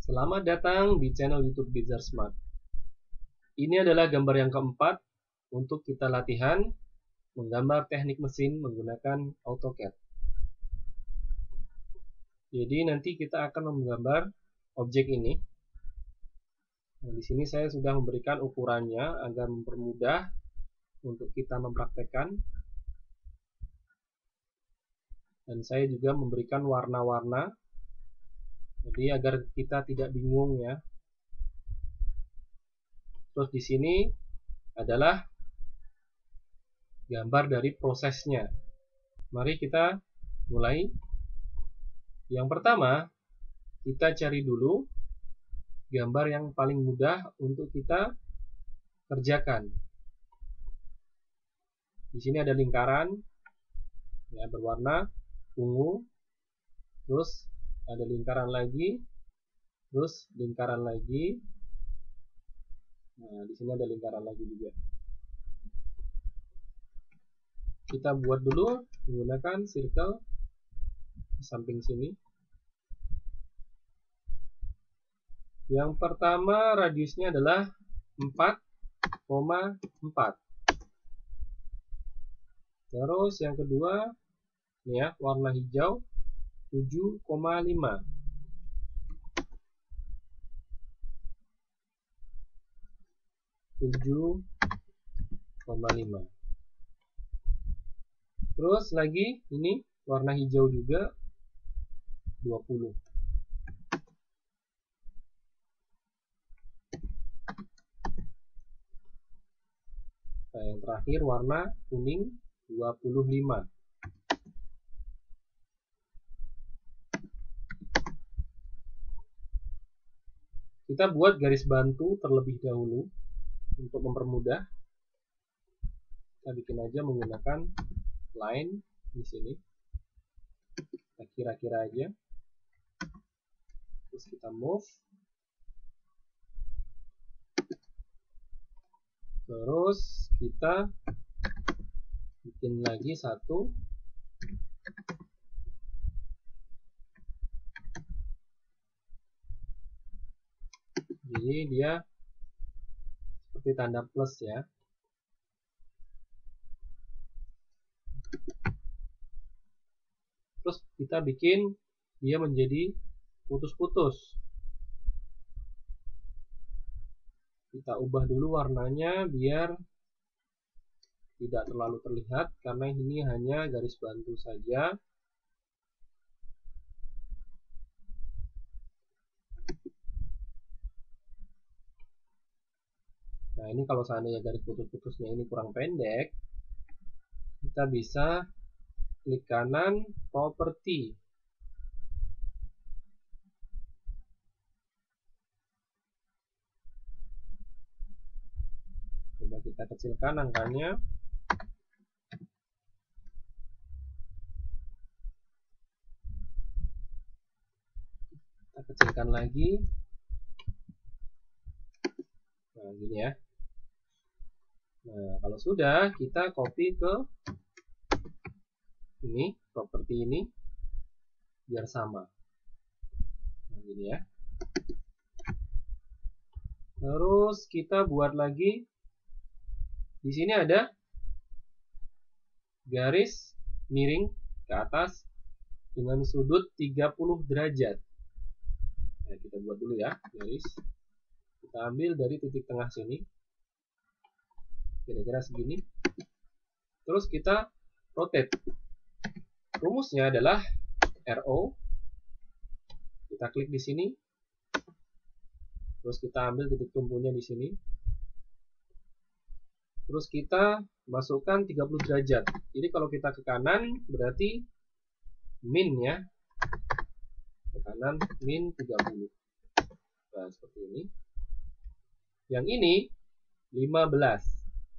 Selamat datang di channel YouTube Bizar Smart. Ini adalah gambar yang keempat untuk kita latihan menggambar teknik mesin menggunakan AutoCAD. Jadi nanti kita akan menggambar objek ini. Nah, di sini saya sudah memberikan ukurannya agar mempermudah untuk kita mempraktekkan. Dan saya juga memberikan warna-warna. Jadi agar kita tidak bingung ya. Terus di sini adalah gambar dari prosesnya. Mari kita mulai. Yang pertama, kita cari dulu gambar yang paling mudah untuk kita kerjakan. Di sini ada lingkaran ya, berwarna ungu, terus ada lingkaran lagi, terus lingkaran lagi. Nah, di sini ada lingkaran lagi juga. Kita buat dulu menggunakan circle di samping sini. Yang pertama radiusnya adalah 4,4. Terus yang kedua ini ya, warna hijau 7,5. Terus lagi ini warna hijau juga 20. Nah, yang terakhir warna kuning 25. Kita buat garis bantu terlebih dahulu untuk mempermudah. Kita bikin aja menggunakan line di sini. Kita kira-kira aja. Terus kita move. Terus kita bikin lagi satu. Jadi dia seperti tanda plus ya. Terus kita bikin dia menjadi putus-putus. Kita ubah dulu warnanya biar tidak terlalu terlihat karena ini hanya garis bantu saja. Nah, ini kalau seandainya garis putus-putusnya ini kurang pendek, kita bisa klik kanan properti. Coba kita kecilkan angkanya. Kita kecilkan lagi. Nah, gini ya. Nah, kalau sudah, kita copy ke ini, properti ini, biar sama. Nah, gini ya. Terus kita buat lagi. Di sini ada garis miring ke atas dengan sudut 30 derajat. Nah, kita buat dulu ya, garis. Kita ambil dari titik tengah sini. Kira-kira segini. Terus kita rotate. Rumusnya adalah RO. Kita klik di sini. Terus kita ambil titik tumpunya di sini. Terus kita masukkan 30 derajat. Jadi kalau kita ke kanan berarti min ya. Ke kanan min 30. Nah, seperti ini. Yang ini 15.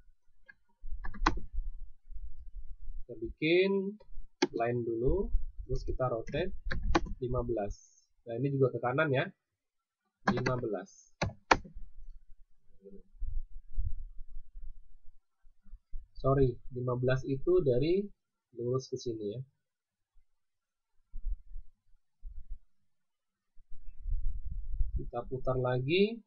Kita bikin line dulu, terus kita rotate 15. Nah, ini juga ke kanan ya. 15. Sorry, 15 itu dari lurus ke sini ya. Kita putar lagi.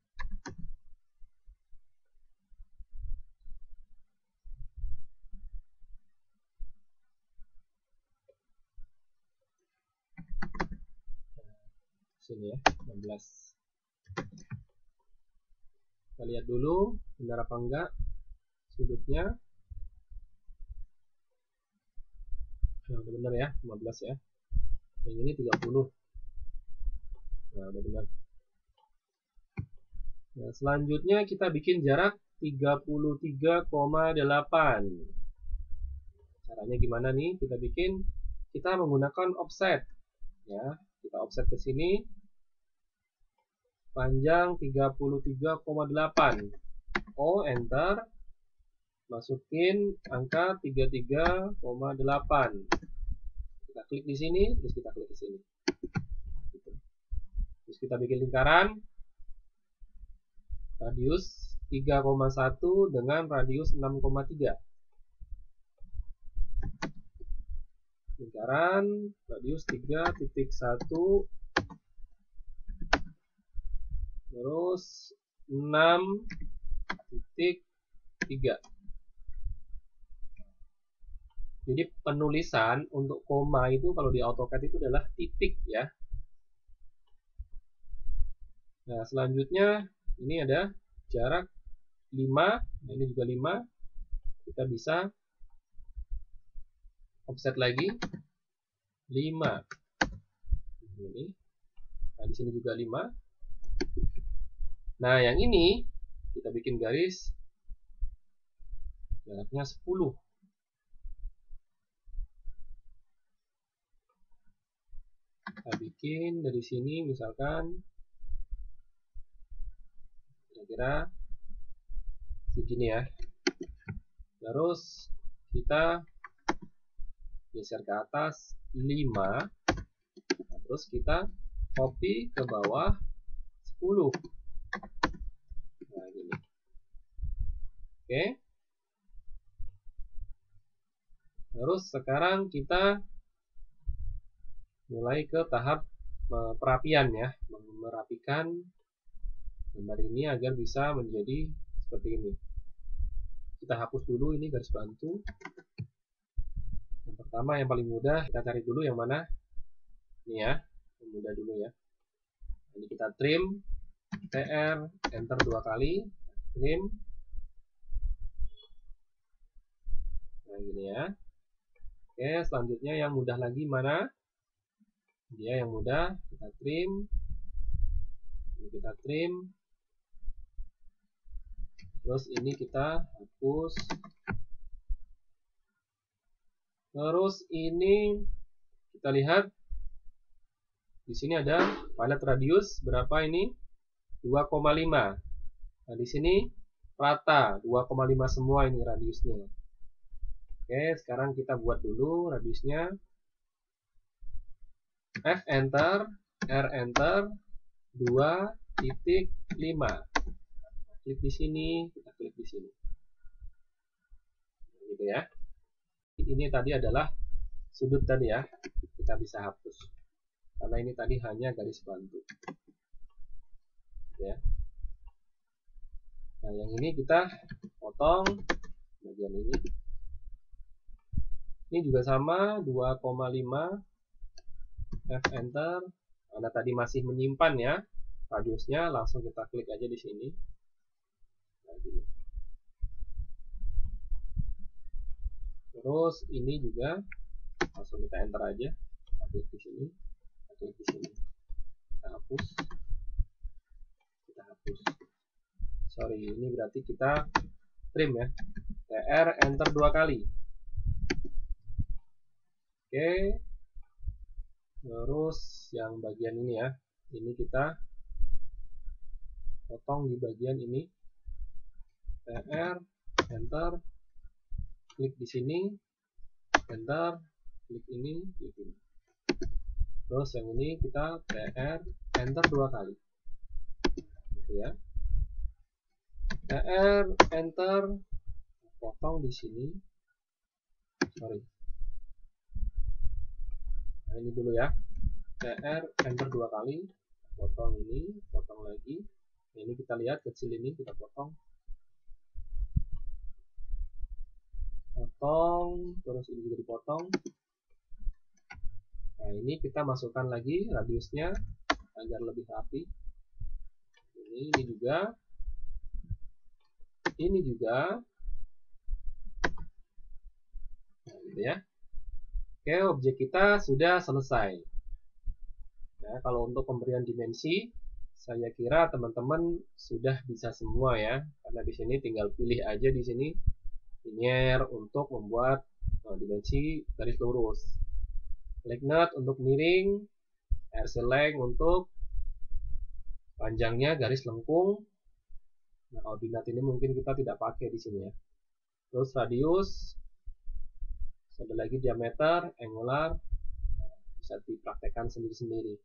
Sini ya, 16. Kita lihat dulu benar apa enggak sudutnya. Nah, udah benar ya, 15 ya. Yang ini 30. Nah, udah benar. Nah, selanjutnya kita bikin jarak 33,8. Caranya gimana nih? Kita bikin, kita menggunakan offset. Ya, kita offset ke sini. Panjang 33,8. Oh, enter. Masukin angka 33,8. Kita klik di sini, terus kita klik di sini. Terus kita bikin lingkaran radius 3,1 dengan radius 6,3. Lingkaran radius 3.1 terus 6.3. Jadi penulisan untuk koma itu kalau di AutoCAD itu adalah titik ya. Nah, selanjutnya ini ada jarak 5. Nah, ini juga 5. Kita bisa offset lagi 5. Ini. Nah, di sini juga 5. Nah, yang ini kita bikin garis jaraknya 10. Kita bikin dari sini misalkan kira-kira segini ya. Terus kita geser ke atas 5. Nah, terus kita copy ke bawah 10. Nah, gini. Oke. Terus sekarang kita mulai ke tahap perapian ya, merapikan gambar ini agar bisa menjadi seperti ini. Kita hapus dulu ini garis bantu. Yang pertama yang paling mudah kita cari dulu yang mana? Ini ya, yang mudah dulu ya. Ini kita trim, TR, enter 2 kali, trim. Nah, gini ya. Oke, selanjutnya yang mudah lagi mana? Dia yang mudah, kita trim. Ini kita trim. Terus ini kita hapus. Terus ini kita lihat di sini ada palet radius berapa ini? 2,5. Nah, di sini rata 2,5 semua ini radiusnya. Oke, sekarang kita buat dulu radiusnya. F enter, R enter, 2,5. Klik di sini, kita klik di sini. Gitu ya. Ini tadi adalah sudut tadi ya. Kita bisa hapus. Karena ini tadi hanya garis bantu. Ya. Nah, yang ini kita potong bagian ini. Ini juga sama 2,5. F enter. Karena tadi masih menyimpan ya radiusnya, langsung kita klik aja di sini. Nah, gini. Terus ini juga langsung kita enter aja. Kita klik di sini. Kita klik di sini. Kita hapus. Kita hapus. Sorry, ini berarti kita trim ya. TR enter 2 kali. Oke. Terus yang bagian ini ya. Ini kita potong di bagian ini. TR enter, klik di sini, enter, klik ini, klik ini. Terus yang ini kita TR enter 2 kali. Gitu ya. TR enter, potong di sini. Sorry. Nah, ini dulu ya. TR enter 2 kali, potong ini, potong lagi. Ini kita lihat kecil ini kita potong, terus ini juga dipotong. Nah, ini kita masukkan lagi radiusnya agar lebih rapi. Ini juga, ini juga. Nah, gitu ya. Oke, objek kita sudah selesai. Nah, kalau untuk pemberian dimensi, saya kira teman-teman sudah bisa semua ya, karena di sini tinggal pilih aja di sini linear untuk membuat dimensi garis lurus, length untuk miring, RC length untuk panjangnya garis lengkung. Nah, ordinat ini mungkin kita tidak pakai di sini ya. Terus radius, ada lagi diameter, angular, bisa dipraktekkan sendiri-sendiri.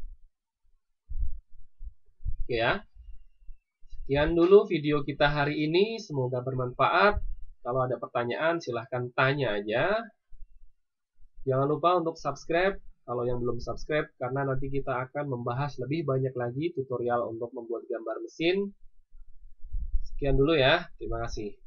Oke ya. Sekian dulu video kita hari ini, semoga bermanfaat. Kalau ada pertanyaan silahkan tanya aja. Jangan lupa untuk subscribe kalau yang belum subscribe, karena nanti kita akan membahas lebih banyak lagi tutorial untuk membuat gambar mesin. Sekian dulu ya, terima kasih.